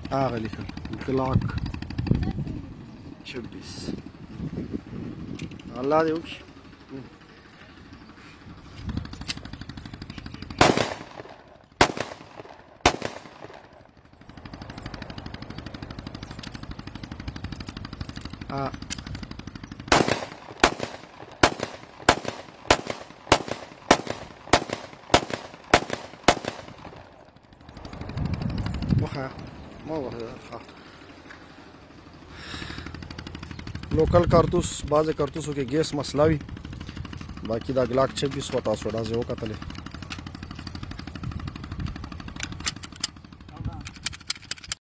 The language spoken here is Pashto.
هغه لیکل ګلاک 26 الله دې وکړي. लोकल कारतूस بعضې کارتوسو کې ګیس مسله وي، باقي دا ګلاک 26 و تاسو ډازې وکتلې.